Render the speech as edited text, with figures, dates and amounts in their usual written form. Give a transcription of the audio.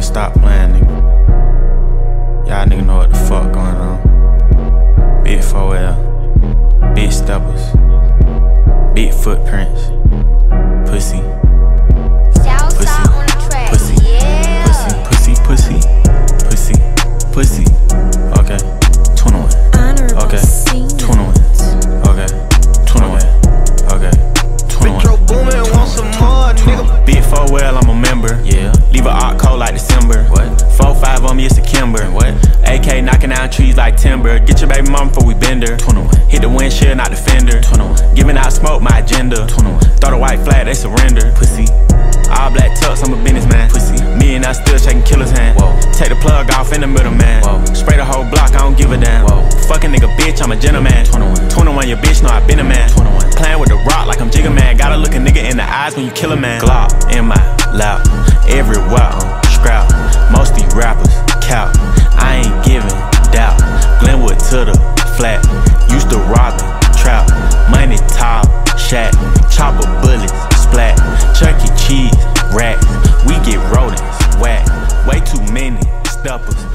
stop playing, nigga. Y'all nigga know what the fuck going on. Big 4L, big steppers, big footprints, pussy, pussy. Okay, 21. Okay, 21. Okay, 21. Okay, 21. Metro boomin', want some more, nigga. Big 4L, I'm a member. Yeah. Leave a art cold like December. What? 4-5 on me, it's a Kimber. What? AK knocking down trees like timber. Get your baby mama before we bend her. 21. Hit the windshield, not the fender. 21. Giving out smoke, my agenda. 21. Throw the white flag, they surrender. Pussy. All black tux, I'm a businessman. Pussy. Me and I still shaking killer's hand. Whoa. Take the plug off in the middle, man. Whoa. Spray the whole block, I don't give a damn. Whoa. Fucking nigga, bitch, I'm a gentleman. 21, your bitch know I been a man. 21. Playing with the rock like I'm Jigga Man. Gotta look a nigga in the eyes when you kill a man. Glock in my lap, everywhere I'm scrap. Most these rappers cap, I ain't giving doubt. Glenwood to the flat, used to rob and trap. Money top, shack, chopper bullets, splat. Chuck E. Cheese, racks, we get rodents, whack. Way too many steppers.